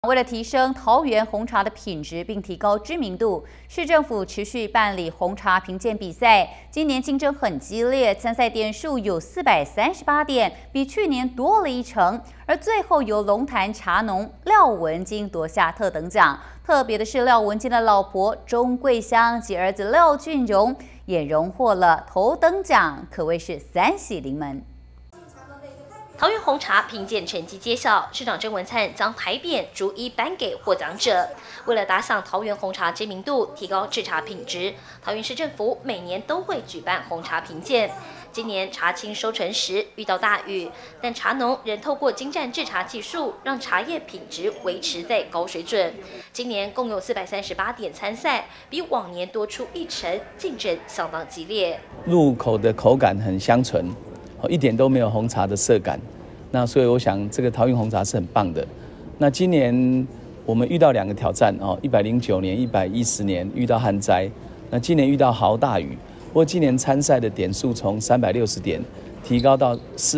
为了提升桃园红茶的品质并提高知名度，市政府持续办理红茶评鉴比赛。今年竞争很激烈，参赛点数有438点，比去年多了1成。而最后由龙潭茶农廖文金夺下特等奖。特别的是，廖文金的老婆钟桂香及儿子廖俊荣也荣获了头等奖，可谓是3喜临门。 桃园红茶评鉴成绩揭晓，市长郑文灿将牌匾逐一颁给获奖者。为了打响桃园红茶知名度，提高制茶品质，桃园市政府每年都会举办红茶评鉴。今年茶青收成时遇到大雨，但茶农仍透过精湛制茶技术，让茶叶品质维持在高水准。今年共有438点参赛，比往年多出1成，竞争相当激烈。 入口的口感很香醇。 一点都没有红茶的涩感，那所以我想这个桃园红茶是很棒的。那今年我们遇到2个挑战哦，109年、110年遇到旱灾，那今年遇到豪大雨。不过今年参赛的点数从360点提高到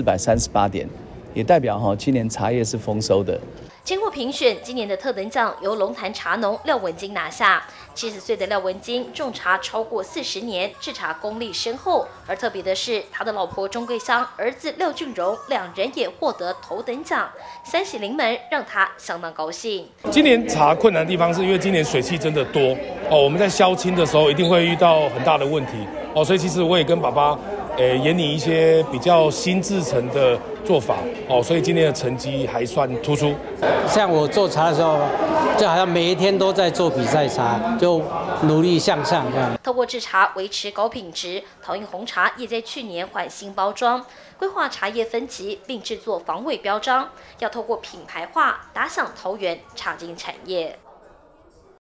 438点，也代表今年茶叶是丰收的。 经过评选，今年的特等奖由龙潭茶农廖文金拿下。70岁的廖文金种茶超过40年，制茶功力深厚。而特别的是，他的老婆钟桂香、儿子廖俊荣2人也获得头等奖，3喜临门，让他相当高兴。 今年茶困难的地方是因为今年水汽真的多哦，我们在销青的时候一定会遇到很大的问题哦，所以其实我也跟爸爸研拟一些比较新制成的做法哦，所以今年的成绩还算突出。 像我做茶的时候，就好像每一天都在做比赛茶，就努力向上这样。 透过制茶维持高品质，桃园红茶也在去年换新包装，规划茶叶分级，并制作防伪标章，要透过品牌化打响桃园茶经产业。